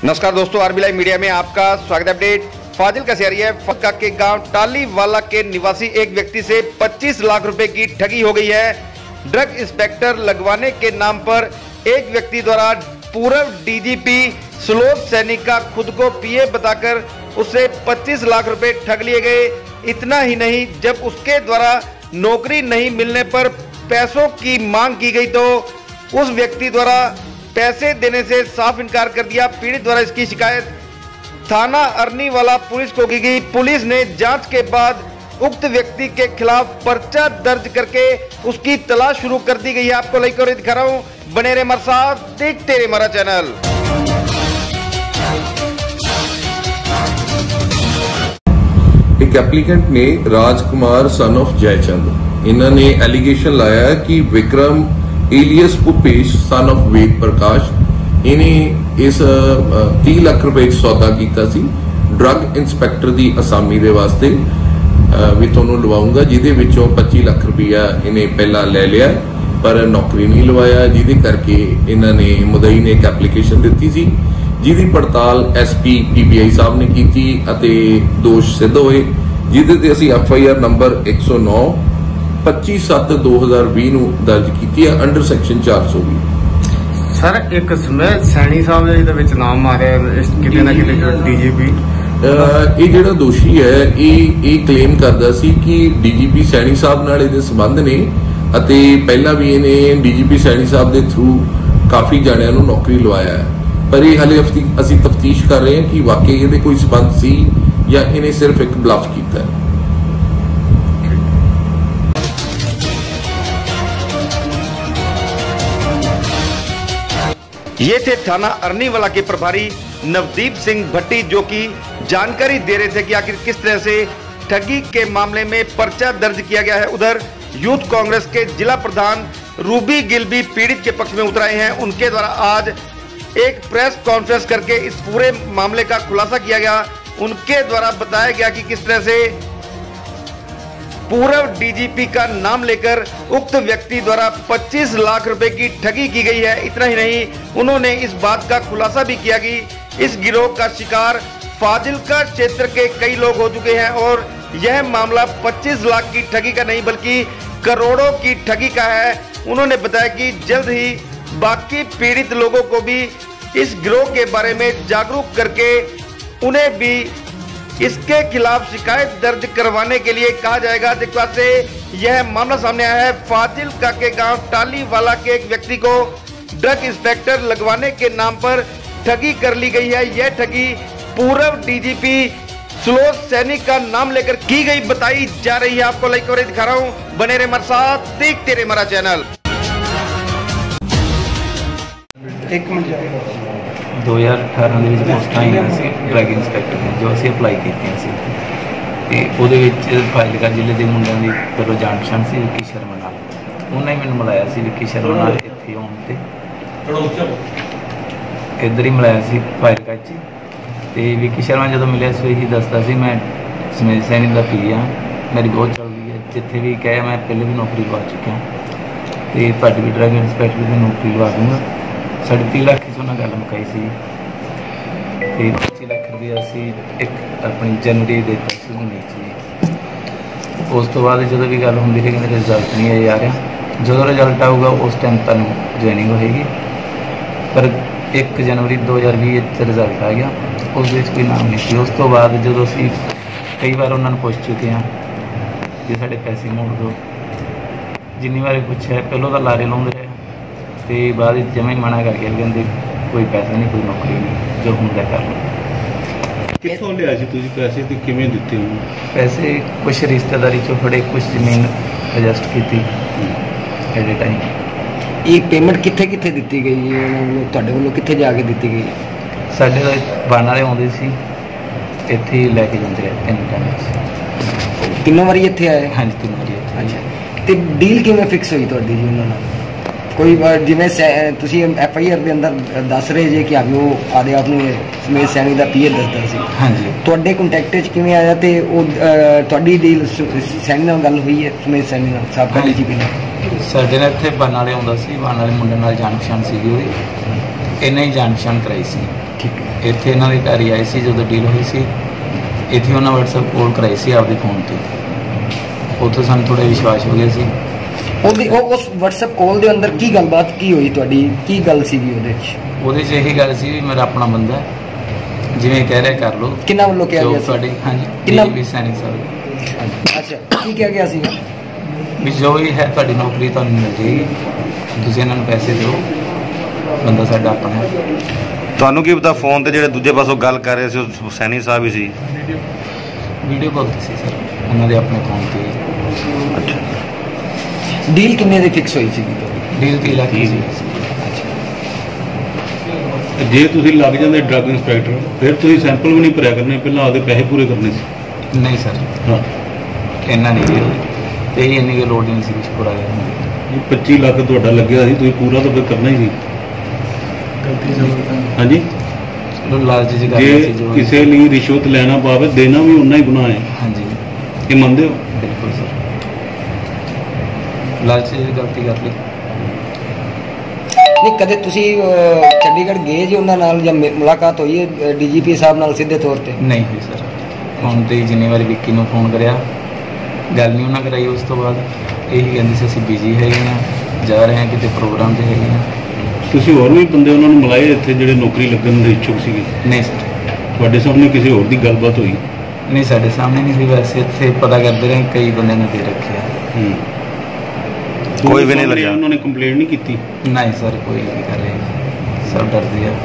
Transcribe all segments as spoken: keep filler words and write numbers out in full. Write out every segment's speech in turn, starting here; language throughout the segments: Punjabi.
नमस्कार दोस्तों, आरबी लाइव मीडिया में आपका स्वागत है। अपडेट फाजिल्का से आ रही है। फाजिल्का के गांव टालीवाला के निवासी एक व्यक्ति से पच्चीस लाख रुपए की ठगी हो गई है। ड्रग इंस्पेक्टर लगवाने के नाम पर एक व्यक्ति द्वारा पूर्व डीजीपी सुलोक सैनी का खुद को पीए बताकर उससे पच्चीस लाख रुपए ठग लिए गए। इतना ही नहीं, जब उसके द्वारा नौकरी नहीं मिलने पर पैसों की मांग की गई तो उस व्यक्ति द्वारा पैसे देने से साफ इनकार कर दिया। पीड़ित द्वारा इसकी शिकायत थाना अरनीवाला पुलिस को की गई। पुलिस ने जांच के बाद उक्त व्यक्ति के खिलाफ पर्चा दर्ज करके उसकी तलाश शुरू कर दी गई है। आपको लाइक और दिखा रहा हूँ, बने रहे हमारे साथ, देखते रहे हमारा चैनल। एक एप्लीकेंट ने राजकुमार सन ऑफ जयचंद, इन्होंने एलिगेशन लाया कि Vikram alias Bhupesh son of Ved Prakash इन्हें इस तीस लाख रुपए सौदा किया सी ड्रग इंस्पैक्टर की असामी दे वास्ते भी तुहानूं लवाऊंगा, जिहदे विचों पच्चीस लाख रुपया इन्हें पहला ले लिया पर नौकरी नहीं लवाया, जिहदे करके इन्होंने मुदई ने एक एप्लीकेशन दी सी जिहदी पड़ताल S P P B I साहब ने की अते दोष सिद्ध होए, जिहदे ते असीं एफ आई आर नंबर एक सौ नौ पच्ची सत्त दो हजार भी दर्ज की है अंडर सैक्शन चार सौ भी। सर एक सुमेध सैनी साहब ने विच नाम मारिया किते ना किते डीजीपी, ये जिहड़ा दोषी है ये क्लेम करदा सी कि डीजीपी सैनी साहब नाल इहदे संबंध ने अते पहला भी इहने डीजीपी सैनी साहब दे थ्रू काफी जाणियां नूं नौकरी लवाया है, पर ये हाले असीं तफ्तीश कर रहे हैं कि वाकई इहदे कोई संबंध सी या इन्हें सिर्फ एक ब्लफ कीता है। ये थे थाना अरनीवाला के प्रभारी नवदीप सिंह भट्टी, जो कि जानकारी दे रहे थे कि आखिर किस तरह से ठगी के मामले में पर्चा दर्ज किया गया है। उधर यूथ कांग्रेस के जिला प्रधान रूबी गिल भी पीड़ित के पक्ष में उतर आए हैं। उनके द्वारा आज एक प्रेस कॉन्फ्रेंस करके इस पूरे मामले का खुलासा किया गया। उनके द्वारा बताया गया कि किस तरह से पूर्व डीजीपी का नाम लेकर उक्त व्यक्ति द्वारा पच्चीस लाख रुपए की ठगी की गई है। इतना ही नहीं, उन्होंने इस बात का खुलासा भी किया कि इस गिरोह का शिकार फाजिल्का क्षेत्र के कई लोग हो चुके हैं और यह मामला पच्चीस लाख की ठगी का नहीं बल्कि करोड़ों की ठगी का है। उन्होंने बताया कि जल्द ही बाकी पीड़ित लोगों को भी इस गिरोह के बारे में जागरूक करके उन्हें भी इसके खिलाफ शिकायत दर्ज करवाने के लिए कहा जाएगा। जिसका से यह मामला सामने आया है। फाजिल्का के गांव टालीवाला के एक व्यक्ति को ड्रग इंस्पेक्टर लगवाने के नाम पर ठगी कर ली गई है। यह ठगी पूर्व डीजीपी सुलोक सैनी का नाम लेकर की गई बताई जा रही है। आपको लाइक और दिखा रहा हूँ, बने रहे हमारे साथ, देखते रहे हमारा चैनल। एक मिनट दो हज़ार अठारह ਦੇ ਵਿੱਚ ਪੋਸਟਾਂ ਆਈਆਂ ਸੀ ਡਰੱਗ ਇੰਸਪੈਕਟਰ ਨੇ, ਜੋ ਅਸੀਂ ਅਪਲਾਈ ਕੀਤੀਆਂ ਸੀ ਤੇ ਉਹਦੇ ਵਿੱਚ ਫਾਜ਼ਿਲਕਾ ਜ਼ਿਲ੍ਹੇ ਦੇ ਮੁੰਡਿਆਂ ਦੀ ਪਹਿਲੋਂ ਜਾਣ ਪਛਾਣ ਸੀ ਵਿੱਕੀ ਸ਼ਰਮਾ ਨਾਲ। ਉਹਨੇ ਮੈਨੂੰ ਮਿਲਾਇਆ ਸੀ ਵਿੱਕੀ ਸ਼ਰਮਾ ਨਾਲ ਇੱਥੇ ਆਉਣ ਤੇ ਇੱਧਰ ਹੀ ਮਿਲਾਇਆ ਸੀ ਫਾਜ਼ਿਲਕਾ 'ਚ। ਤੇ ਵਿੱਕੀ ਸ਼ਰਮਾ ਜਦੋਂ ਮਿਲਿਆ ਸੀ ਇਹੀ ਦੱਸਦਾ ਸੀ ਮੈਂ ਸੁਮੇਧ ਸੈਣੀ ਦਾ ਪੀ ਹਾਂ, ਮੇਰੀ ਬਹੁਤ ਚੱਲਦੀ ਹੈ, ਜਿੱਥੇ ਵੀ ਕਹੇ ਮੈਂ ਪਹਿਲੇ ਵੀ ਨੌਕਰੀ ਲਵਾ ਚੁੱਕਿਆ ਤੇ ਤੁਹਾਡੀ ਵੀ ਡਰੱਗ ਇੰਸਪੈਕਟਰ ਦੀ ਨੌਕਰੀ ਲਵਾ ਦੂੰਗਾ। साढ़े तीह लाख की उन्हें गल मुकाई सी ते पच्ची लाख रुपया असी एक अपनी जनवरी देता सी उन्नीस जी। उस तो बाद जो भी गल होंगी रही कहते रिजल्ट नहीं आ रहा, जो रिजल्ट आऊगा उस टाइम तुहानूं ज्वाइनिंग होएगी, पर एक जनवरी दो हज़ार भी रिजल्ट आ गया, उस कोई नाम नहीं सी। उस तो बाद जो असी कई बार उन्होंने पुछ चुके हैं कि साढ़े पैसे मोड़ दो, जिन्नी बार पूछा पहलों तो लारे लाउंदे रहे ਤੇ ਬਾਅਦ ਵਿੱਚ ਜਮਾਂ ਹੀ ਮਨਾ ਕਰਕੇ ਕਹਿੰਦੇ ਕੋਈ ਪੈਸਾ ਨਹੀਂ, ਕੋਈ ਨੌਕਰੀ ਨਹੀਂ, ਜੋ ਹੁੰਦਾ ਕਰ ਲਓ। ਕਿੱਥੋਂ ਲਿਆ ਸੀ ਤੁਸੀਂ ਪੈਸੇ ਤੇ ਕਿਵੇਂ ਦਿੱਤੇ ਹੋ? ਪੈਸੇ ਕੁਛ ਰਿਸ਼ਤੇਦਾਰੀ ਚੋਂ ਫੜੇ, ਕੁਛ ਜ਼ਮੀਨ ਐਡਜਸਟ ਕੀਤੀ ਐਟ ਏ ਟਾਈਮ। ਇਹ ਪੇਮੈਂਟ ਕਿੱਥੇ ਕਿੱਥੇ ਦਿੱਤੀ ਗਈ ਹੈ ਉਹਨਾਂ ਨੂੰ, ਤੁਹਾਡੇ ਵੱਲੋਂ ਕਿੱਥੇ ਜਾ ਕੇ ਦਿੱਤੀ ਗਈ? ਸਾਡੇ ਦਾ ਬਣ ਵਾਲੇ ਆਉਂਦੇ ਸੀ, ਇੱਥੇ ਹੀ ਲੈ ਕੇ ਜਾਂਦੇ ਆ ਤਿੰਨ ਟਾਈਮ। ਤਿੰਨੋਂ ਵਾਰੀ ਇੱਥੇ ਆਏ? ਹਾਂਜੀ ਤਿੰਨ ਵਾਰੀ। ਅੱਛਾ, ਤੇ ਡੀਲ ਕਿਵੇਂ ਫਿਕਸ ਹੋਈ ਤੁਹਾਡੀ ਜੀ ਉਹਨਾਂ ਨਾਲ? ਕੋਈ ਜਿਵੇਂ ਤੁਸੀਂ ਐਫ ਆਈ ਆਰ ਦੇ ਅੰਦਰ ਦੱਸ ਰਹੇ ਜੇ ਕਿ ਆਵੀ ਉਹ ਆਦੇ ਆਪ ਨੂੰ ਸੁਮੇਧ ਸੈਣੀ ਦਾ ਪੀਏ ਦੱਸਦਾ ਸੀ, ਹਾਂਜੀ, ਤੁਹਾਡੇ ਕੰਟੈਕਟ 'ਚ ਕਿਵੇਂ ਆਇਆ ਤੇ ਉਹ ਤੁਹਾਡੀ ਡੀਲ ਸੈਣੀ ਨਾਲ ਗੱਲ ਹੋਈ ਹੈ ਸੁਮੇਧ ਸੈਣੀ ਨਾਲ ਸਾਬਕਾ ਡੀ ਜੀ ਪੀ ਨਾਲ? ਸਾਡੇ ਨਾਲ ਇੱਥੇ ਬਣ ਵਾਲੇ ਆਉਂਦਾ ਸੀ, ਬਣ ਵਾਲੇ ਮੁੰਡੇ ਨਾਲ ਜਾਣ ਪਛਾਣ ਸੀਗੀ ਉਹਦੀ, ਇਹਨਾਂ ਹੀ ਜਾਣ ਪਛਾਣ ਕਰਾਈ ਸੀ। ਠੀਕ ਹੈ। ਇੱਥੇ ਇਹਨਾਂ ਦੇ ਘਰ ਹੀ ਆਏ ਸੀ ਜਦੋਂ ਡੀਲ ਹੋਈ ਸੀ, ਇੱਥੇ ਉਹਨਾਂ WhatsApp ਕਾਲ ਕਰਾਈ ਸੀ ਆਪਦੇ ਫੋਨ ਤੇ, ਉੱਥੇ ਸਾਨੂੰ ਥੋੜ੍ਹਾ ਵਿਸ਼ਵਾਸ ਹੋ ਗਿਆ ਸੀ। ਉਹਦੀ ਉਹ ਉਸ WhatsApp ਕਾਲ ਦੇ ਅੰਦਰ ਕੀ ਗੱਲਬਾਤ ਕੀ ਹੋਈ ਤੁਹਾਡੀ, ਕੀ ਗੱਲ ਸੀਗੀ ਉਹਦੇ 'ਚ? ਉਹਦੇ 'ਚ ਇਹੀ ਗੱਲ ਸੀ ਵੀ ਮੇਰਾ ਆਪਣਾ ਬੰਦਾ ਹੈ, ਜਿਵੇਂ ਕਹਿ ਰਿਹਾ ਕਰ ਲਓ। ਕਿੰਨਾ ਵੱਲੋਂ ਕਿਹਾ ਗਿਆ ਸੀ? ਤੁਹਾਡੇ ਹਾਂਜੀ ਕਿੰਨਾ ਵੀ ਸੈਨਿਕ ਸਾਹਿਬ। ਅੱਛਾ, ਕੀ ਕਿਹਾ ਗਿਆ ਸੀਗਾ? ਵੀ ਜੋ ਵੀ ਹੈ ਤੁਹਾਡੀ ਨੌਕਰੀ ਤੁਹਾਨੂੰ ਮਿਲ ਜਾਏਗੀ, ਤੁਸੀਂ ਇਹਨਾਂ ਨੂੰ ਪੈਸੇ ਦਿਓ, ਬੰਦਾ ਸਾਡਾ ਆਪਣਾ ਹੈ। ਤੁਹਾਨੂੰ ਕੀ ਪਤਾ ਫੋਨ ਤੇ ਜਿਹੜੇ ਦੂਜੇ ਪਾਸੋਂ ਗੱਲ ਕਰ ਰਹੇ ਸੀ ਉਹ ਸੈਣੀ ਸਾਹਿਬ ਹੀ ਸੀ? ਵੀਡੀਓ ਕਾਲ ਸੀ ਸਰ, ਉਹਨਾਂ ਦੇ ਆਪਣੇ ਫੋਨ ਤੇ। ਅੱਛਾ, ਡੀਲ ਕਿੰਨੇ ਦੀ ਫਿਕਸ ਹੋਈ ਸੀਗੀ ਤੁਹਾਡੀ? ਡੀਲ ਤੀਹ ਲੱਖ ਦੀ ਸੀ। ਜੇ ਤੁਸੀਂ ਲੱਗ ਜਾਂਦੇ ਡਰੱਗ ਇੰਸਪੈਕਟਰ, ਫਿਰ ਤੁਸੀਂ ਸੈਂਪਲ ਵੀ ਨਹੀਂ ਭਰਿਆ ਕਰਨੇ, ਪਹਿਲਾਂ ਆਪਦੇ ਪੈਸੇ ਪੂਰੇ ਕਰਨੇ ਸੀ। ਨਹੀਂ ਸਰ, ਹਾਂ, ਇੰਨਾ ਨਹੀਂ ਤੇ ਇਹ ਇੰਨੀ ਕੁ ਲੋੜ ਨਹੀਂ ਸੀ ਕੁਛ ਪੂਰਾ ਕਰਨ ਦੀ। ਪੱਚੀ ਲੱਖ ਤੁਹਾਡਾ ਲੱਗਿਆ ਸੀ, ਤੁਸੀਂ ਪੂਰਾ ਤਾਂ ਫਿਰ ਕਰਨਾ ਹੀ ਸੀ। ਹਾਂਜੀ, ਚਲੋ ਲਾਲਚ ਜੀ ਕਰ ਜੇ ਰਹੇ ਸੀ ਜੋ। ਕਿਸੇ ਲਈ ਰਿਸ਼ਵਤ ਲੈਣਾ ਪਾਵੇ, ਦੇਣਾ ਵੀ ਉਨਾ ਹੀ ਗੁਨਾਹ ਹੈ। ਹਾਂਜੀ, ਇਹ ਮੰਨਦੇ ਹੋ? ਬਿਲਕੁਲ ਸਰ, ਲਾਲਚ ਜੀ ਗਲਤੀ ਕਰ ਲਈ। ਨਹੀਂ, ਕਦੇ ਤੁਸੀਂ ਅਹ, ਚੰਡੀਗੜ੍ਹ ਗਏ ਜੀ ਉਹਨਾਂ ਨਾਲ ਜਾਂ ਮਿ- ਮੁਲਾਕਾਤ ਹੋਈ ਹੈ ਡੀਜੀਪੀ ਸਾਹਿਬ ਨਾਲ ਸਿੱਧੇ ਤੌਰ ਤੇ? ਨਹੀਂ ਹੋਈ ਸਰ, ਫੋਨ ਤੇ ਜਿੰਨੀ ਵਾਰੀ ਵਿੱਕੀ ਨੂੰ ਫੋਨ ਕਰਿਆ ਗੱਲ ਨਹੀਂ ਉਹਨਾਂ ਕਰਾਈ। ਉਸ ਤੋਂ ਬਾਅਦ ਇਹੀ ਕਹਿੰਦੇ ਸੀ ਅਸੀਂ ਬਿਜੀ ਹੈਗੇ ਹਾਂ, ਜਾ ਰਹੇ ਹਾਂ ਕਿਤੇ ਪ੍ਰੋਗਰਾਮ ਤੇ ਹੈਗੇ ਹਾਂ। ਤੁਸੀਂ ਹੋਰ ਵੀ ਬੰਦੇ ਉਹਨਾਂ ਨੂੰ ਮਿਲਾਏ ਇੱਥੇ ਜਿਹੜੇ ਨੌਕਰੀ ਲੱਗਣ ਦੇ ਇੱਛੁਕ ਸੀਗੇ? ਨਹੀਂ ਸਰ, ਤੁਹਾਡੇ ਸਾਹਮਣੇ ਕਿਸੇ ਹੋਰ ਦੀ ਗੱਲਬਾਤ ਹੋਈ? ਨਹੀਂ ਸਾਡੇ ਸਾਹਮਣੇ ਨਹੀਂ ਸੀ, ਵੈਸੇ ਇੱਥੇ ਪਤਾ ਕਰਦੇ ਰਹੇ ਕਈ ਬੰਦਿਆਂ ਨੇ ਦੇ ਰੱਖਿਆ। ਹੂੰ, ਕੋਈ ਵੀ ਨਹੀਂ ਲੱਗਿਆ? ਉਹਨਾਂ ਨੇ ਕੰਪਲੇਂਟ ਨਹੀਂ ਕੀਤੀ? ਨਹੀਂ ਸਰ, ਕੋਈ ਨਹੀਂ ਕਰ ਰਹੇ, ਸਭ ਡਰਦੇ ਆ।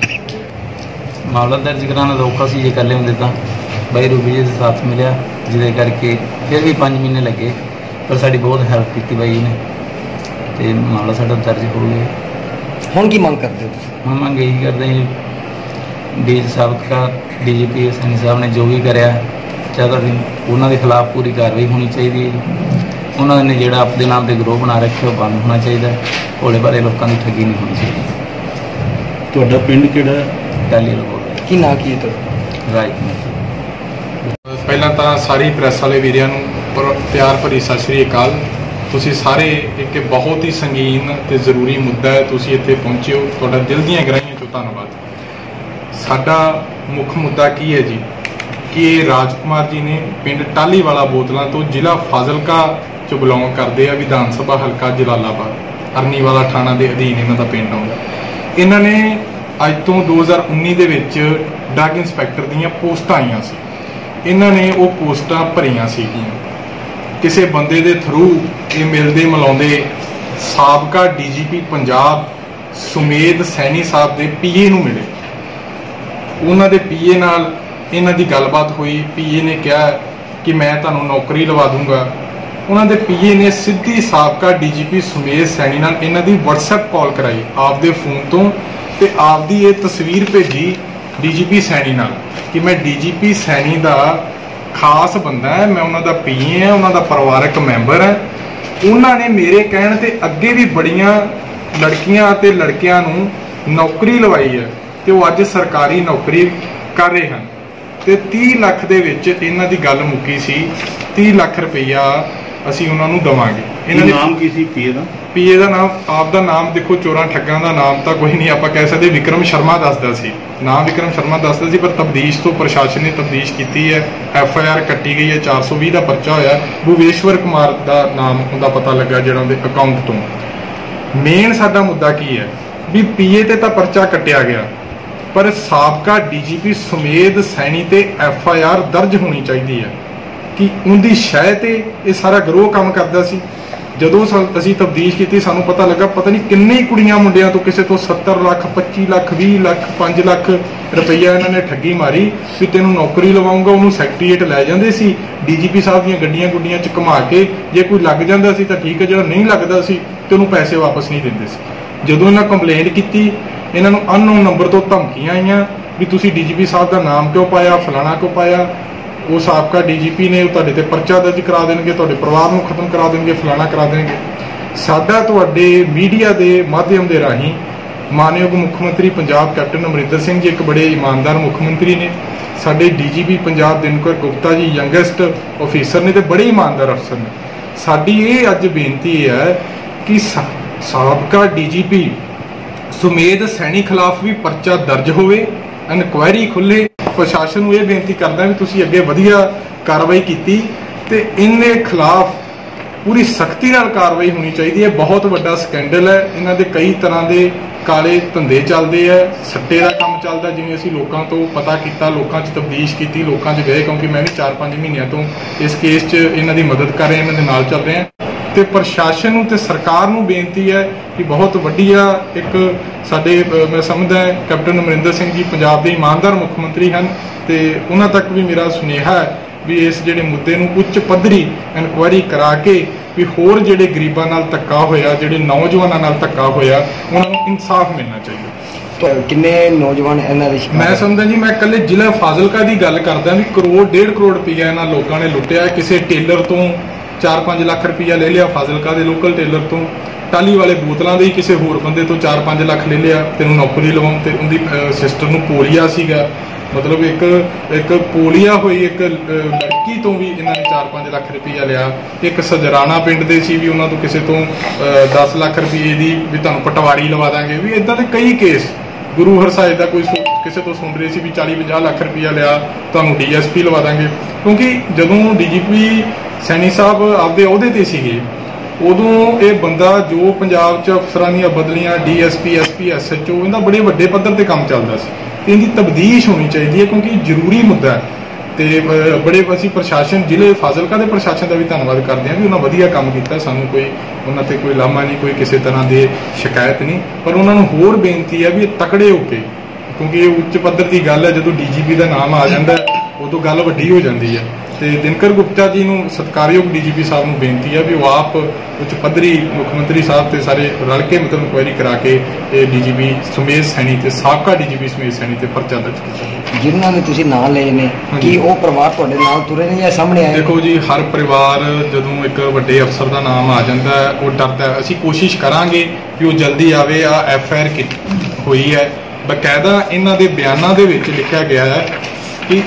ਮਾਮਲਾ ਦਰਜ ਕਰਾਉਣਾ ਤਾਂ ਔਖਾ ਸੀ, ਜੇ ਇਕੱਲੇ ਹੁੰਦੇ ਤਾਂ ਬਾਈ ਰੂਬੀ ਜੀ ਦੇ ਸਾਥ ਮਿਲਿਆ, ਜਿਹਦੇ ਕਰਕੇ ਫਿਰ ਵੀ ਪੰਜ ਮਹੀਨੇ ਲੱਗੇ, ਪਰ ਸਾਡੀ ਬਹੁਤ ਹੈਲਪ ਕੀਤੀ ਬਾਈ ਨੇ, ਤੇ ਮਾਮਲਾ ਸਾਡਾ ਦਰਜ ਹੋ ਗਿਆ। ਹੁਣ ਕੀ ਮੰਗ ਕਰਦੇ ਹੋ ਤੁਸੀਂ? ਹੁਣ ਮੰਗ ਇਹੀ ਕਰਦੇ ਹਾਂ ਜੀ, ਡੀ ਸਾਬਕਾ ਡੀ ਜੀ ਪੀ ਸੈਣੀ ਸਾਹਿਬ ਨੇ ਜੋ ਵੀ ਕਰਿਆ, ਚਾਹਤਾ ਵੀ ਉਹਨਾਂ ਦੇ ਖਿਲਾਫ ਪੂਰੀ ਕਾਰਵਾਈ ਹੋਣੀ ਚਾਹੀਦੀ ਹੈ ਜੀ। ਉਹਨਾਂ ਨੇ ਜਿਹੜਾ ਆਪਣੇ ਨਾਮ ਦੇ ਗਰੋਹ ਬਣਾ ਰੱਖਿਆ ਉਹ ਬੰਦ ਹੋਣਾ ਚਾਹੀਦਾ, ਭੋਲੇ ਭਾਲੇ ਲੋਕਾਂ ਦੀ ਠੱਗੀ ਨਹੀਂ ਹੋਣੀ ਚਾਹੀਦੀ। ਤੁਹਾਡਾ ਪਿੰਡ ਕਿਹੜਾ ਹੈ? ਟਾਲੀ ਲਗੋ ਕੀ ਨਾਂ ਕੀ ਹੈ ਤੁਹਾਡਾ? ਰਾਈਟ। ਪਹਿਲਾਂ ਤਾਂ ਸਾਰੀ ਪ੍ਰੈਸ ਵਾਲੇ ਵੀਰਿਆਂ ਨੂੰ ਪਰ- ਪਿਆਰ ਭਰੀ ਸਤਿ ਸ਼੍ਰੀ ਅਕਾਲ। ਤੁਸੀਂ ਸਾਰੇ ਇੱਕ ਬਹੁਤ ਹੀ ਸੰਗੀਨ ਤੇ ਜ਼ਰੂਰੀ ਮੁੱਦਾ ਹੈ, ਤੁਸੀਂ ਇੱਥੇ ਪਹੁੰਚੇ ਹੋ, ਤੁਹਾਡਾ ਦਿਲ ਦੀਆਂ ਗਹਿਰਾਈਆਂ ਚੋਂ ਧੰਨਵਾਦ। ਸਾਡਾ ਮੁੱਖ ਮੁੱਦਾ ਕੀ ਹੈ ਜੀ, ਕਿ ਇਹ ਰਾਜਕੁਮਾਰ ਜੀ ਨੇ ਪਿੰਡ ਟਾਹਲੀਵਾਲਾ ਬੋਤਲਾਂ ਤੋਂ ਜ਼ਿਲ੍ਹਾ ਫਾਜ਼ਿਲਕਾ ਚ ਬਿਲੋਂਗ ਕਰਦੇ ਆ, ਵਿਧਾਨ ਸਭਾ ਹਲਕਾ ਜਲਾਲਾਬਾਦ, ਅਰਨੀਵਾਲਾ ਥਾਣਾ ਦੇ ਅਧੀਨ ਇਹਨਾਂ ਦਾ ਪਿੰਡ ਆਉਂਦਾ। ਇਹਨਾਂ ਨੇ ਅੱਜ ਤੋਂ ਦੋ ਹਜ਼ਾਰ ਉੱਨੀ ਦੇ ਵਿੱਚ ਡਰੱਗ ਇੰਸਪੈਕਟਰ ਦੀਆਂ ਪੋਸਟਾਂ ਆਈਆਂ ਸੀ, ਇਹਨਾਂ ਨੇ ਉਹ ਪੋਸਟਾਂ ਭਰੀਆਂ ਸੀਗੀਆਂ। ਕਿਸੇ ਬੰਦੇ ਦੇ ਥਰੂ ਇਹ ਮਿਲਦੇ ਮਿਲਾਉਂਦੇ ਸਾਬਕਾ ਡੀਜੀਪੀ ਪੰਜਾਬ ਸੁਮੇਧ ਸੈਣੀ ਸਾਹਿਬ ਦੇ ਪੀਏ ਨੂੰ ਮਿਲੇ। ਉਹਨਾਂ ਦੇ ਪੀਏ ਨਾਲ ਇਹਨਾਂ ਦੀ ਗੱਲਬਾਤ ਹੋਈ, ਪੀਏ ਨੇ ਕਿਹਾ ਕਿ ਮੈਂ ਤੁਹਾਨੂੰ ਨੌਕਰੀ ਲਵਾ ਦੂੰਗਾ। ਉਹਨਾਂ ਦੇ ਪੀਏ ਨੇ ਸਿੱਧੀ ਸਾਬਕਾ ਡੀਜੀਪੀ ਸੁਮੇਧ ਸੈਣੀ ਨਾਲ ਇਹਨਾਂ ਦੀ WhatsApp ਕਾਲ ਕਰਾਈ ਆਪਦੇ ਫੋਨ ਤੋਂ, ਤੇ ਆਪਦੀ ਇਹ ਤਸਵੀਰ ਭੇਜੀ ਡੀਜੀਪੀ ਸੈਣੀ ਨਾਲ ਕਿ ਮੈਂ ਡੀਜੀਪੀ ਸੈਣੀ ਦਾ ਖਾਸ ਬੰਦਾ ਹੈ, ਮੈਂ ਉਹਨਾਂ ਦਾ ਪੀਏ ਹਾਂ, ਉਹਨਾਂ ਦਾ ਪਰਿਵਾਰਕ ਮੈਂਬਰ ਹੈ। ਉਹਨਾਂ ਨੇ ਮੇਰੇ ਕਹਿਣ ਤੇ ਅੱਗੇ ਵੀ ਬੜੀਆਂ ਲੜਕੀਆਂ ਅਤੇ ਲੜਕਿਆਂ ਨੂੰ ਨੌਕਰੀ ਲਵਾਈ ਹੈ, ਤੇ ਉਹ ਅੱਜ ਸਰਕਾਰੀ ਨੌਕਰੀ ਕਰ ਰਹੇ ਹਨ। ਤੇ ਤੀਹ ਲੱਖ ਦੇ ਵਿੱਚ ਇਹਨਾਂ ਦੀ ਗੱਲ ਮੁੱਕੀ ਸੀ, ਤੀਹ ਲੱਖ ਰੁਪਈਆ ਅਸੀਂ ਉਹਨਾਂ ਨੂੰ ਦੇਵਾਂਗੇ। ਇਹਨਾਂ ਦੇ ਨਾਮ ਕੀ ਸੀ ਪੀਏ ਦਾ? ਪੀਏ ਦਾ ਨਾਮ, ਆਪ ਦਾ ਨਾਮ ਦੇਖੋ, ਚੋਰਾਂ ਠੱਗਾਂ ਦਾ ਨਾਮ ਤਾਂ ਕੋਈ ਨਹੀਂ ਆਪਾਂ ਕਹਿ ਸਕਦੇ, ਵਿਕਰਮ ਸ਼ਰਮਾ ਦੱਸਦਾ ਸੀ, ਨਾਮ ਵਿਕਰਮ ਸ਼ਰਮਾ ਦੱਸਦਾ ਸੀ, ਪਰ ਤਬਦੀਸ਼ ਤੋਂ ਪ੍ਰਸ਼ਾਸਨ ਨੇ ਤਬਦੀਸ਼ ਕੀਤੀ ਹੈ, ਐਫ ਆਈ ਆਰ ਕੱਟੀ ਗਈ ਹੈ, ਚਾਰ ਸੌ ਵੀਹ ਦਾ ਪਰਚਾ ਹੋਇਆ। ਭੁਵੇਸ਼ਵਰ ਕੁਮਾਰ ਦਾ ਨਾਮ ਉਹਦਾ ਪਤਾ ਲੱਗਾ ਜਿਹੜਾ ਉਹਦੇ ਅਕਾਊਂਟ ਤੋਂ। ਮੇਨ ਸਾਡਾ ਮੁੱਦਾ ਕੀ ਹੈ ਵੀ ਪੀਏ ਤੇ ਤਾਂ ਪਰਚਾ ਕੱਟਿਆ ਗਿਆ, ਪਰ ਸਾਬਕਾ ਡੀਜੀਪੀ ਸੁਮੇਧ ਸੈਣੀ ਤੇ ਐਫ ਆਈ ਆਰ ਦਰਜ ਹੋਣੀ ਚਾਹੀਦੀ ਹੈ ਕਿ ਉਹਦੀ ਸ਼ਹਿ ਤੇ ਇਹ ਸਾਰਾ ਗਰੋਹ ਕੰਮ ਕਰਦਾ ਸੀ। ਜਦੋਂ ਅਸੀਂ ਤਬਦੀਸ਼ ਕੀਤੀ ਸਾਨੂੰ ਪਤਾ ਲੱਗਾ ਪਤਾ ਨਹੀਂ ਕਿੰਨੇ ਕੁੜੀਆਂ ਮੁੰਡਿਆਂ ਤੋਂ ਕਿਸੇ ਤੋਂ ਸੱਤਰ ਲੱਖ, ਪੱਚੀ ਲੱਖ, ਵੀਹ ਲੱਖ, ਪੰਜ ਲੱਖ ਰੁਪਈਆ ਇਹਨਾਂ ਨੇ ਠੱਗੀ ਮਾਰੀ ਵੀ ਤੈਨੂੰ ਨੌਕਰੀ ਲਵਾਉਂਗਾ। ਉਹਨੂੰ ਸੈਕਟਰੀਏਟ ਲੈ ਜਾਂਦੇ ਸੀ, ਡੀਜੀਪੀ ਸਾਹਿਬ ਦੀਆਂ ਗੱਡੀਆਂ ਗੁੱਡੀਆਂ ਚ ਘੁਮਾ ਕੇ, ਜੇ ਕੋਈ ਲੱਗ ਜਾਂਦਾ ਸੀ ਤਾਂ ਠੀਕ ਹੈ, ਜਿਹੜਾ ਨਹੀਂ ਲੱਗਦਾ ਸੀ ਤੇ ਉਹਨੂੰ ਪੈਸੇ ਵਾਪਸ ਨਹੀਂ ਦਿੰਦੇ ਸੀ। ਜਦੋਂ ਇਹਨਾਂ ਕੰਪਲੇਂਟ ਕੀਤੀ, ਇਹਨਾਂ ਨੂੰ ਅਨਨੋਨ ਨੰਬਰ ਤੋਂ ਧਮਕੀਆਂ ਆਈਆਂ ਵੀ ਤੁਸੀਂ ਡੀਜੀਪੀ ਸਾਹਿਬ ਦਾ ਨਾਮ ਕਿਉਂ ਪਾਇਆ, ਫਲਾਣਾ ਕਿਉਂ ਪਾਇਆ। ਉਹ ਸਾਬਕਾ ਡੀਜੀਪੀ ਨੇ ਤੁਹਾਡੇ ਤੇ ਪਰਚਾ ਦਰਜ ਕਰਾ ਦੇਣਗੇ, ਤੁਹਾਡੇ ਪਰਿਵਾਰ ਨੂੰ ਖਤਮ ਕਰਾ ਦੇਣਗੇ, ਫਲਾਣਾ ਕਰਾ ਦੇਣਗੇ। ਸਾਡਾ ਤੁਹਾਡੇ ਮੀਡੀਆ ਦੇ ਮਾਧਿਅਮ ਦੇ ਰਾਹੀਂ ਮਾਨਯੋਗ ਮੁੱਖ ਮੰਤਰੀ ਪੰਜਾਬ ਕੈਪਟਨ ਅਮਰਿੰਦਰ ਸਿੰਘ ਜੀ ਇੱਕ ਬੜੇ ਇਮਾਨਦਾਰ ਮੁੱਖ ਮੰਤਰੀ ਨੇ, ਸਾਡੇ DGP Punjab Dinkar Gupta ji youngest officer ਨੇ ਤੇ ਬੜੇ ਇਮਾਨਦਾਰ ਅਫਸਰ ਨੇ। ਸਾਡੀ ਇਹ ਅੱਜ ਬੇਨਤੀ ਹੈ ਕਿ ਸਾਬਕਾ ਡੀਜੀਪੀ ਸੁਮੇਧ ਸੈਣੀ ਖਿਲਾਫ ਵੀ ਪਰਚਾ ਦਰਜ ਹੋਵੇ, ਇਨਕੁਆਇਰੀ ਖੁੱਲੇ। ਪ੍ਰਸ਼ਾਸਨ ਨੂੰ ਇਹ ਬੇਨਤੀ ਕਰਦਾ ਵੀ ਤੁਸੀਂ ਅੱਗੇ ਵਧੀਆ ਕਾਰਵਾਈ ਕੀਤੀ ਤੇ ਇਹਨੇ ਖਿਲਾਫ ਪੂਰੀ ਸਖਤੀ ਨਾਲ ਕਾਰਵਾਈ ਹੋਣੀ ਚਾਹੀਦੀ ਹੈ। ਬਹੁਤ ਵੱਡਾ ਸਕੈਂਡਲ ਹੈ, ਇਹਨਾਂ ਦੇ ਕਈ ਤਰ੍ਹਾਂ ਦੇ ਕਾਲੇ ਧੰਦੇ ਚੱਲਦੇ ਆ, ਸੱਟੇ ਦਾ ਕੰਮ ਚੱਲਦਾ। ਜਿਵੇਂ ਅਸੀਂ ਲੋਕਾਂ ਤੋਂ ਪਤਾ ਕੀਤਾ, ਲੋਕਾਂ 'ਚ ਤਬਦੀਸ਼ ਕੀਤੀ, ਲੋਕਾਂ 'ਚ ਗਏ, ਕਿਉਂਕਿ ਮੈਂ ਵੀ ਚਾਰ ਪੰਜ ਮਹੀਨਿਆਂ ਤੋਂ ਇਸ ਕੇਸ 'ਚ ਇਹਨਾਂ ਦੀ ਮਦਦ ਕਰ ਰਿਹਾ, ਇਹਨਾਂ ਦੇ ਨਾਲ ਚੱਲ ਰਿਹਾ। ਤੇ ਪ੍ਰਸ਼ਾਸਨ ਨੂੰ ਤੇ ਸਰਕਾਰ ਨੂੰ ਬੇਨਤੀ ਹੈ ਕਿ ਬਹੁਤ ਵੱਡੀਆ ਇੱਕ ਸਾਡੇ ਮੈਂ ਸਮਝਦਾ ਕੈਪਟਨ ਅਮਰਿੰਦਰ ਸਿੰਘ ਜੀ ਪੰਜਾਬ ਦੇ ਇਮਾਨਦਾਰ ਮੁੱਖ ਮੰਤਰੀ ਹਨ ਤੇ ਉਹਨਾਂ ਤੱਕ ਵੀ ਮੇਰਾ ਸੁਨੇਹਾ ਹੈ ਵੀ ਇਸ ਜਿਹੜੇ ਮੁੱਦੇ ਨੂੰ ਉੱਚ ਪੱਧਰੀ ਇਨਕੁਆਇਰੀ ਕਰਾ ਕੇ ਵੀ ਹੋਰ ਜਿਹੜੇ ਗਰੀਬਾਂ ਨਾਲ ਧੱਕਾ ਹੋਇਆ, ਜਿਹੜੇ ਨੌਜਵਾਨਾਂ ਨਾਲ ਧੱਕਾ ਹੋਇਆ, ਉਹਨਾਂ ਨੂੰ ਇਨਸਾਫ ਮਿਲਣਾ ਚਾਹੀਦਾ। ਕਿੰਨੇ ਨੌਜਵਾਨ ਇਹਨਾਂ ਦੇ ਮੈਂ ਸਮਝਦਾ ਜੀ, ਮੈਂ ਇਕੱਲੇ ਜ਼ਿਲ੍ਹਾ ਫਾਜ਼ਿਲਕਾ ਦੀ ਗੱਲ ਕਰਦਾ ਵੀ ਕਰੋੜ ਡੇਢ ਕਰੋੜ ਰੁਪਈਆ ਇਹਨਾਂ ਲੋਕਾਂ ਨੇ ਲੁੱਟਿਆ। ਕਿਸੇ ਟੇਲਰ ਤੋਂ ਚਾਰ ਪੰਜ ਲੱਖ ਰੁਪਈਆ ਲੈ ਲਿਆ, ਫਾਜ਼ਿਲਕਾ ਦੇ ਲੋਕਲ ਟੇਲਰ ਤੋਂ। ਟਾਲੀ ਵਾਲੇ ਬੋਤਲਾਂ ਦੇ ਹੀ ਕਿਸੇ ਹੋਰ ਬੰਦੇ ਤੋਂ ਚਾਰ ਪੰਜ ਲੱਖ ਲੈ ਲਿਆ, ਤੈਨੂੰ ਨੌਕਰੀ ਲਵਾਉਣ ਤੇ। ਉਹਦੀ ਸਿਸਟਰ ਨੂੰ ਪੋਲੀਆ ਸੀਗਾ, ਮਤਲਬ ਇੱਕ ਇੱਕ ਪੋਲੀਆ ਹੋਈ ਇੱਕ ਲੜਕੀ ਤੋਂ ਵੀ ਇਹਨਾਂ ਨੇ ਚਾਰ ਪੰਜ ਲੱਖ ਰੁਪਈਆ ਲਿਆ। ਇੱਕ ਸਜਰਾਣਾ ਪਿੰਡ ਦੇ ਸੀ ਵੀ ਉਹਨਾਂ ਤੋਂ ਕਿਸੇ ਤੋਂ ਦਸ ਲੱਖ ਰੁਪਏ ਦੀ ਵੀ ਤੁਹਾਨੂੰ ਪਟਵਾਰੀ ਲਵਾ ਦਾਂਗੇ। ਵੀ ਇਦਾਂ ਦੇ ਕਈ ਕੇਸ। ਗੁਰੂ ਹਰਸਾਏ ਦਾ ਕੋਈ ਕਿਸੇ ਤੋਂ ਸੁਣ ਰਹੇ ਸੀ ਵੀ ਚਾਲੀ ਪੰਜਾਹ ਲੱਖ ਰੁਪਈਆ ਲਿਆ, ਤੁਹਾਨੂੰ ਡੀ ਐਸ ਪੀ ਲਵਾ ਦਾਂਗੇ। ਕਿਉਂਕਿ ਜਦੋਂ ਡੀ ਜੀ ਪੀ ਸੈਣੀ ਸਾਹਿਬ ਆਪਦੇ ਅਹੁਦੇ ਤੇ ਸੀਗੇ, ਉਦੋਂ ਇਹ ਬੰਦਾ ਜੋ ਪੰਜਾਬ 'ਚ ਅਫਸਰਾਂ ਦੀਆਂ ਬਦਲੀਆਂ, D S P S P S H O, ਇਹਦਾ ਬੜੇ ਵੱਡੇ ਪੱਧਰ ਤੇ ਕੰਮ ਚੱਲਦਾ ਸੀ। ਇਹਦੀ ਤਬਦੀਸ਼ ਹੋਣੀ ਚਾਹੀਦੀ ਹੈ ਕਿਉਂਕਿ ਜ਼ਰੂਰੀ ਮੁੱਦਾ ਹੈ। ਤੇ ਬੜੇ ਅਸੀਂ ਪ੍ਰਸ਼ਾਸਨ ਜ਼ਿਲ੍ਹੇ ਫਾਜ਼ਿਲਕਾ ਦੇ ਪ੍ਰਸ਼ਾਸਨ ਦਾ ਵੀ ਧੰਨਵਾਦ ਕਰਦੇ ਹਾਂ ਵੀ ਉਹਨਾਂ ਵਧੀਆ ਕੰਮ ਕੀਤਾ। ਸਾਨੂੰ ਕੋਈ ਉਹਨਾਂ ਤੇ ਕੋਈ ਲਾਮਾ ਨਹੀਂ, ਕੋਈ ਕਿਸੇ ਤਰ੍ਹਾਂ ਦੀ ਸ਼ਿਕਾਇਤ ਨਹੀਂ। ਪਰ ਉਹਨਾਂ ਨੂੰ ਹੋਰ ਬੇਨਤੀ ਹੈ ਵੀ ਇਹ ਤਕੜੇ ਹੋ ਕੇ, ਕਿਉਂਕਿ ਇਹ ਉੱਚ ਪੱਧਰ ਦੀ ਗੱਲ ਹੈ, ਜਦੋਂ ਡੀ ਜੀ ਪੀ ਦਾ ਨਾਮ ਆ ਜਾਂਦਾ ਉਦੋਂ ਗੱਲ ਵੱਡੀ ਹੋ ਜਾਂਦੀ ਹੈ। ਤੇ ਦਿਨਕਰ ਗੁਪਤਾ ਜੀ ਨੂੰ, ਸਤਿਕਾਰਯੋਗ ਡੀ ਜੀ ਪੀ ਸਾਹਿਬ ਨੂੰ ਬੇਨਤੀ ਹੈ ਵੀ ਉਹ ਆਪ ਉੱਚ ਪੱਧਰੀ ਮੁੱਖ ਮੰਤਰੀ ਸਾਹਿਬ ਤੇ ਸਾਰੇ ਰਲ ਕੇ ਮਤਲਬ ਇਨਕੁਆਇਰੀ ਕਰਾ ਕੇ ਇਹ ਡੀ ਜੀ ਪੀ ਸੁਮੇਧ ਸੈਣੀ ਤੇ ਸਾਬਕਾ ਡੀ ਜੀ ਪੀ ਸੁਮੇਧ ਸੈਣੀ ਤੇ ਪਰਚਾ ਦਰਜ ਕੀਤਾ। ਜਿਨ੍ਹਾਂ ਨੇ ਤੁਸੀਂ ਨਾਂ ਲਏ ਨੇ, ਕੀ ਉਹ ਪਰਿਵਾਰ ਤੁਹਾਡੇ ਨਾਲ ਤੁਰੇ ਨੇ ਜਾਂ ਸਾਹਮਣੇ ਆਏ? ਦੇਖੋ ਜੀ, ਹਰ ਪਰਿਵਾਰ ਜਦੋਂ ਇੱਕ ਵੱਡੇ ਅਫਸਰ ਦਾ ਨਾਮ ਆ ਜਾਂਦਾ ਹੈ ਉਹ ਡਰਦਾ ਹੈ। ਅਸੀਂ ਕੋਸ਼ਿਸ਼ ਕਰਾਂਗੇ ਵੀ ਉਹ ਜਲਦੀ ਆਵੇ। ਆ ਐਫ ਆਈ ਆਰ ਹੋਈ ਹੈ, ਬਕਾਇਦਾ ਇਹਨਾਂ ਦੇ ਬਿਆਨਾਂ ਦੇ ਵਿੱਚ ਲਿਖਿਆ ਗਿਆ ਹੈ ਕਿ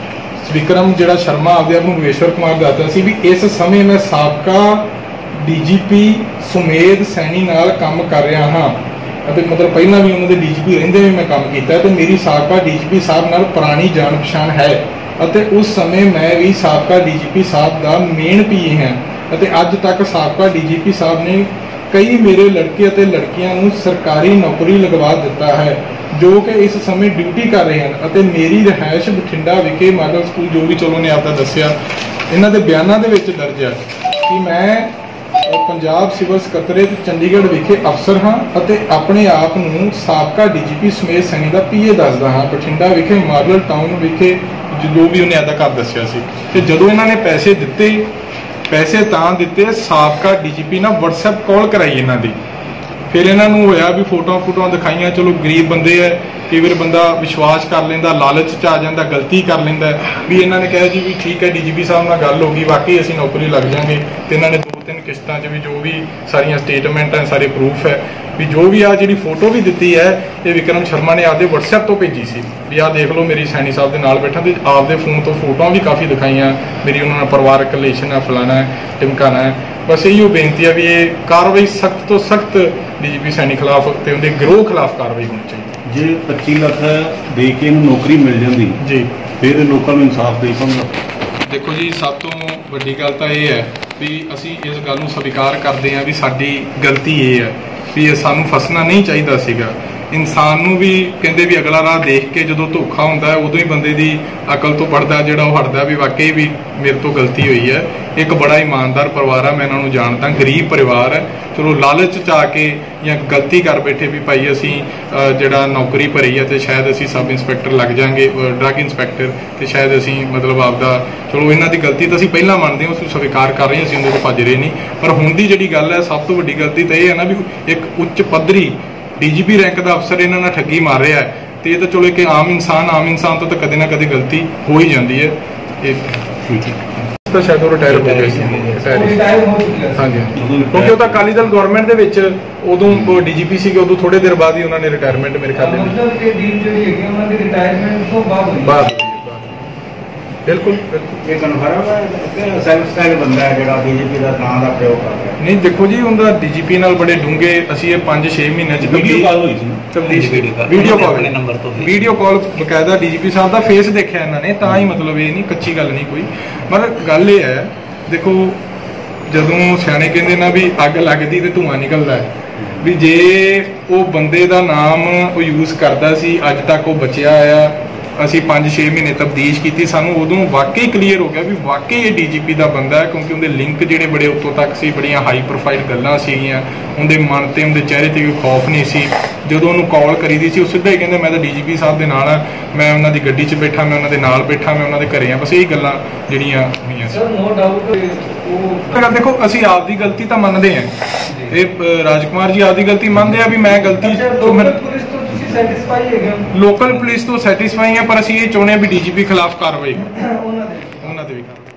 ਵਿਕਰਮ ਜਿਹੜਾ ਸ਼ਰਮਾ ਆਪਦੇ ਆਪ ਨੂੰ ਮਹੇਸ਼ਵਰ ਕੁਮਾਰ ਦੱਸਦਾ ਸੀ ਵੀ ਇਸ ਸਮੇਂ ਮੈਂ ਸਾਬਕਾ ਡੀ ਜੀ ਪੀ ਸੁਮੇਧ ਸੈਣੀ ਨਾਲ ਕੰਮ ਕਰ ਰਿਹਾ ਹਾਂ ਅਤੇ ਮਤਲਬ ਪਹਿਲਾਂ ਵੀ ਉਹਨਾਂ ਦੇ ਡੀ ਜੀ ਪੀ ਰਹਿੰਦੇ ਵੀ ਮੈਂ ਕੰਮ ਕੀਤਾ ਤੇ ਮੇਰੀ ਸਾਬਕਾ ਡੀ ਜੀ ਪੀ ਸਾਹਿਬ ਨਾਲ ਪੁਰਾਣੀ ਜਾਣ ਪਛਾਣ ਹੈ ਅਤੇ ਉਸ ਸਮੇਂ ਮੈਂ ਵੀ ਸਾਬਕਾ ਡੀ ਜੀ ਪੀ ਸਾਹਿਬ ਦਾ ਮੇਨ ਪੀ ਏ ਹਾਂ ਅਤੇ ਅੱਜ ਤੱਕ ਸਾਬਕਾ ਡੀ ਜੀ ਪੀ ਸਾਹਿਬ ਨੇ ਕਈ ਮੇਰੇ ਲੜਕੇ ਅਤੇ ਲੜਕੀਆਂ ਨੂੰ ਸਰਕਾਰੀ ਨੌਕਰੀ ਲਗਵਾ ਦਿੱਤਾ ਹੈ ਜੋ ਕਿ ਇਸ ਸਮੇਂ ਡਿਊਟੀ ਕਰ ਰਹੇ ਹਨ ਅਤੇ ਮੇਰੀ ਰਿਹਾਇਸ਼ ਬਠਿੰਡਾ ਵਿਖੇ ਮਾਡਲ ਸਕੂਲ, ਜੋ ਵੀ ਚਲੋ ਨੇ ਆਪਦਾ ਦੱਸਿਆ ਇਹਨਾਂ ਦੇ ਬਿਆਨਾਂ ਦੇ ਵਿੱਚ ਦਰਜ ਹੈ ਕਿ ਮੈਂ ਪੰਜਾਬ ਸਿਵਲ ਸਕੱਤਰੇਤ ਚੰਡੀਗੜ੍ਹ ਵਿਖੇ ਅਫਸਰ ਹਾਂ ਅਤੇ ਆਪਣੇ ਆਪ ਨੂੰ ਸਾਬਕਾ ਡੀ ਜੀ ਪੀ ਸੁਮੇਧ ਸੈਣੀ ਦਾ ਪੀ ਏ ਦੱਸਦਾ ਹਾਂ। ਬਠਿੰਡਾ ਵਿਖੇ ਮਾਡਲ ਟਾਊਨ ਵਿਖੇ ਜੋ ਵੀ ਉਹਨੇ ਆਪਦਾ ਘਰ ਦੱਸਿਆ ਸੀ। ਤੇ ਜਦੋਂ ਇਹਨਾਂ ਨੇ ਪੈਸੇ ਦਿੱਤੇ, ਪੈਸੇ ਤਾਂ ਦਿੱਤੇ ਸਾਬਕਾ ਡੀ ਜੀ ਪੀ ਨਾਲ ਵਟਸਐਪ ਕਾਲ ਕਰਾਈ ਇਹਨਾਂ ਦੀ। ਫਿਰ ਇਹਨਾਂ ਨੂੰ ਹੋਇਆ ਵੀ ਫੋਟੋਆਂ ਫੋਟੋਆਂ ਦਿਖਾਈਆਂ। ਚਲੋ ਗਰੀਬ ਬੰਦੇ ਹੈ, ਕਈ ਵਾਰ ਬੰਦਾ ਵਿਸ਼ਵਾਸ ਕਰ ਲੈਂਦਾ, ਲਾਲਚ 'ਚ ਆ ਜਾਂਦਾ, ਗਲਤੀ ਕਰ ਲੈਂਦਾ ਵੀ। ਇਹਨਾਂ ਨੇ ਕਿਹਾ ਜੀ ਵੀ ਠੀਕ ਹੈ, ਡੀ ਜੀ ਪੀ ਸਾਹਿਬ ਨਾਲ ਗੱਲ ਹੋ ਗਈ, ਵਾਕਈ ਅਸੀਂ ਨੌਕਰੀ ਲੱਗ ਜਾਵਾਂਗੇ। ਤੇ ਇਹਨਾਂ ਨੇ ਦੋ ਤਿੰਨ ਕਿਸ਼ਤਾਂ 'ਚ ਵੀ ਜੋ ਵੀ ਸਾਰੀਆਂ ਸਟੇਟਮੈਂਟ ਹੈ, ਸਾਰੇ ਪ੍ਰੂਫ ਹੈ ਵੀ ਜੋ ਵੀ ਆ ਜਿਹੜੀ ਫੋਟੋ ਵੀ ਦਿੱਤੀ ਹੈ ਇਹ ਵਿਕਰਮ ਸ਼ਰਮਾ ਨੇ ਆਪਦੇ ਵਟਸਐਪ ਤੋਂ ਭੇਜੀ ਸੀ ਵੀ ਆਹ ਦੇਖ ਲਓ ਮੇਰੀ ਸੈਣੀ ਸਾਹਿਬ ਦੇ ਨਾਲ ਬੈਠਾ। ਤੇ ਆਪਦੇ ਫੋਨ ਤੋਂ ਫੋਟੋਆਂ ਵੀ ਕਾਫੀ ਦਿਖਾਈਆਂ, ਮੇਰੀ ਉਹਨਾਂ ਨਾਲ ਪਰਿਵਾਰਕ ਰਿਲੇਸ਼ਨ ਹੈ, ਫਲਾਣਾ ਹੈ, ਟਿਮਕਾਣਾ ਹੈ। ਬਸ ਇਹੀ ਬੇਨਤੀ ਹੈ ਵੀ ਇਹ ਕਾਰਵਾਈ ਸਖਤ ਤੋਂ ਸਖਤ ਡੀ ਜੀ ਪੀ ਸੈਣੀ ਖਿਲਾਫ ਤੇ ਉਹਦੇ ਗਿਰੋਹ ਖਿਲਾਫ ਕਾਰਵਾਈ ਹੋਣੀ ਚਾਹੀਦੀ। ਜੇ ਪੱਚੀ ਲੱਖ ਦੇ ਕੇ ਇਹਨੂੰ ਨੌਕਰੀ ਮਿਲ ਜਾਂਦੀ ਜੀ, ਫਿਰ ਲੋਕਾਂ ਨੂੰ ਇਨਸਾਫ ਦੇ ਪਾਉਂਦਾ। ਦੇਖੋ ਜੀ, ਸਭ ਤੋਂ ਵੱਡੀ ਗੱਲ ਤਾਂ ਇਹ ਹੈ ਵੀ ਅਸੀਂ ਇਸ ਗੱਲ ਨੂੰ ਸਵੀਕਾਰ ਕਰਦੇ ਹਾਂ ਵੀ ਸਾਡੀ ਗਲਤੀ ਇਹ ਹੈ ਵੀ ਇਹ ਸਾਨੂੰ ਫਸਣਾ ਨਹੀਂ ਚਾਹੀਦਾ ਸੀਗਾ। ਇਨਸਾਨ ਨੂੰ ਵੀ ਕਹਿੰਦੇ ਵੀ ਅਗਲਾ ਰਾਹ ਦੇਖ ਕੇ ਜਦੋਂ ਧੋਖਾ ਹੁੰਦਾ ਹੈ ਉਦੋਂ ਹੀ ਬੰਦੇ ਦੀ ਅਕਲ ਤੋਂ ਪੜਦਾ ਜਿਹੜਾ ਉਹ ਹਟਦਾ ਵੀ ਵਾਕਈ ਵੀ ਮੇਰੇ ਤੋਂ ਗਲਤੀ ਹੋਈ ਹੈ। ਇੱਕ ਬੜਾ ਇਮਾਨਦਾਰ ਪਰਿਵਾਰ ਹੈ, ਮੈਂ ਇਹਨਾਂ ਨੂੰ ਜਾਣਦਾ, ਗਰੀਬ ਪਰਿਵਾਰ ਹੈ। ਚਲੋ ਲਾਲਚ 'ਚ ਆ ਕੇ ਜਾਂ ਗਲਤੀ ਕਰ ਬੈਠੇ ਵੀ ਭਾਈ ਅਸੀਂ ਜਿਹੜਾ ਨੌਕਰੀ ਭਰੀ ਹੈ ਤੇ ਸ਼ਾਇਦ ਅਸੀਂ ਸਬ ਇੰਸਪੈਕਟਰ ਲੱਗ ਜਾਾਂਗੇ, ਡਰੱਗ ਇੰਸਪੈਕਟਰ, ਤੇ ਸ਼ਾਇਦ ਅਸੀਂ ਮਤਲਬ ਆਪਦਾ ਚਲੋ ਇਹਨਾਂ ਦੀ ਗਲਤੀ ਤਾਂ ਅਸੀਂ ਪਹਿਲਾਂ ਮੰਨਦੇ ਹਾਂ, ਅਸੀਂ ਸਵੀਕਾਰ ਕਰ ਰਹੇ ਹਾਂ, ਅਸੀਂ ਉਹਦੇ ਤੋਂ ਭੱਜ ਰਹੇ ਨਹੀਂ। ਪਰ ਹੁਣ ਦੀ ਜਿਹੜੀ ਗੱਲ ਹੈ, ਸਭ ਤੋਂ ਵੱਡੀ ਗਲਤੀ ਤਾਂ ਇਹ ਹੈ ਨਾ ਵੀ ਇੱਕ ਉੱਚ ਪੱਧਰੀ ਡੀ ਜੀ ਪੀ ਰੈਂਕ ਦਾ ਅਫਸਰ ਇਹਨਾਂ ਨਾਲ ਠੱਗੀ ਮਾਰ ਰਿਹਾ ਹੈ ਤੇ ਇਹ ਤਾਂ ਚਲੋ ਇੱਕ ਆਮ ਇਨਸਾਨ ਆਮ ਇਨਸਾਨ ਤੋਂ ਤਾਂ ਕਦੇ ਨਾ ਕਦੇ ਗਲਤੀ ਹੋ ਹੀ ਜਾਂਦੀ ਹੈ। ਇਹ ਠੀਕ ਹੈ ਤਾਂ ਸ਼ਾਇਦ ਉਹ ਰਿਟਾਇਰ ਹੋ ਗਏ ਸੀ। ਹਾਂਜੀ, ਕਿਉਂਕਿ ਉਹ ਤਾਂ ਅਕਾਲੀ ਦਲ ਗਵਰਨਮੈਂਟ ਦੇ ਵਿੱਚ ਉਦੋਂ ਡੀ ਜੀ ਪੀ ਸੀਗੇ, ਉਦੋਂ ਥੋੜੇ ਦੇਰ ਬਾਅਦ ਹੀ ਉਹਨਾਂ ਨੇ ਰਿਟਾਇਰਮੈਂਟ ਮੇਰੇ ਖਿਆਲ ਨਾਲ ਬਿਲਕੁਲ ਬਿਲकुल ਇਹ ਕਨਫਰਮ ਹੈ ਕਿ ਸੈਲਫ ਸਟਾਈਲ ਬੰਦਾ ਹੈ ਜਿਹੜਾ ਬੀਜੇਪੀ ਦਾ ਨਾਂ ਦਾ ਪ੍ਰਯੋਗ ਕਰ ਰਿਹਾ? ਨਹੀਂ ਦੇਖੋ ਜੀ, ਉਹਦਾ ਡੀਜੀਪੀ ਨਾਲ ਬੜੇ ਡੂੰਘੇ ਅਸੀਂ ਇਹ ਪੰਜ ਛੇ ਮਹੀਨੇ ਚ ਵੀਡੀਓ ਕਾਲ ਹੋਈ ਸੀ, ਤਬਦੀਲ ਵੀਡੀਓ ਵੀਡੀਓ ਕਾਲ ਆਪਣੇ ਨੰਬਰ ਤੋਂ ਹੀ। ਵੀਡੀਓ ਕਾਲ ਬਕਾਇਦਾ ਡੀਜੀਪੀ ਸਾਹਿਬ ਦਾ ਫੇਸ ਦੇਖਿਆ ਇਹਨਾਂ ਨੇ, ਤਾਂ ਹੀ ਮਤਲਬ ਇਹ ਨਹੀਂ ਕੱਚੀ ਗੱਲ ਨਹੀਂ ਕੋਈ। ਮਤਲਬ ਗੱਲ ਇਹ ਹੈ, ਦੇਖੋ ਜਦੋਂ ਸਿਆਣੇ ਕਹਿੰਦੇ ਨਾ ਵੀ ਅੱਗ ਲੱਗਦੀ ਤੇ ਧੂੰਆਂ ਨਿਕਲਦਾ ਹੈ, ਵੀ ਜੇ ਉਹ ਬੰਦੇ ਦਾ ਨਾਮ ਉਹ ਯੂਜ਼ ਕਰਦਾ ਸੀ, ਅੱਜ ਤੱਕ ਉਹ ਬਚਿਆ ਆ, ਅਸੀਂ ਪੰਜ ਛੇ ਮਹੀਨੇ ਤਬਦੀਸ਼ ਕੀਤੀ, ਸਾਨੂੰ ਉਦੋਂ ਵਾਕਈ ਕਲੀਅਰ ਹੋ ਗਿਆ ਵੀ ਵਾਕਈ ਇਹ ਡੀਜੀਪੀ ਦਾ ਬੰਦਾ ਹੈ, ਕਿਉਂਕਿ ਉਹਦੇ ਲਿੰਕ ਜਿਹੜੇ ਬੜੇ ਉੱਤੋਂ ਤੱਕ ਸੀ, ਬੜੀਆਂ ਹਾਈ ਪ੍ਰੋਫਾਈਲ ਗੱਲਾਂ ਸੀਗੀਆਂ, ਉਹਦੇ ਮਨ ਤੇ ਉਹਦੇ ਚਿਹਰੇ ਤੇ ਕੋਈ ਖੌਫ ਨਹੀਂ ਸੀ। ਜਦੋਂ ਉਹਨੂੰ ਕਾਲ ਕਰੀਦੀ ਸੀ, ਉਹ ਸਿੱਧਾ ਹੀ ਕਹਿੰਦਾ ਮੈਂ ਤਾਂ ਡੀਜੀਪੀ ਸਾਹਿਬ ਦੇ ਨਾਲ ਆ, ਮੈਂ ਉਹਨਾਂ ਦੀ ਗੱਡੀ 'ਚ ਬੈਠਾ, ਮੈਂ ਉਹਨਾਂ ਦੇ ਨਾਲ ਬੈਠਾ, ਮੈਂ ਉਹਨਾਂ ਦੇ ਘਰੇ ਆ, ਬਸ ਇਹੀ ਗੱਲਾਂ ਜਿਹੜੀਆਂ ਹੋਈਆਂ ਸੀ। ਨੋ ਡਾਊਟ ਉਹ ਦੇਖੋ ਅਸੀਂ ਆਪ ਦੀ ਗਲਤੀ ਤਾਂ ਮੰਨਦੇ ਹਾਂ, ਇਹ ਰਾਜਕੁਮਾਰ ਜੀ ਆਪ ਦੀ ਗਲਤੀ ਮੰਨਦੇ ਆ ਵੀ ਮੈਂ ਗਲਤੀ ਸੈਟੀਸਫਾਈ ਹੈਗੇ ਲੋਕਲ ਪੁਲਿਸ ਤੋਂ ਸੈਟੀਸਫਾਈ ਆ, ਪਰ ਅਸੀਂ ਇਹ ਚਾਹੁੰਦੇ ਆ ਵੀ ਡੀਜੀਪੀ ਖਿਲਾਫ ਕਾਰਵਾਈ ਉਹਨਾਂ ਦੇ ਉਹਨਾਂ ਦੇ ਵੀ ਕਾਰਵਾਈ।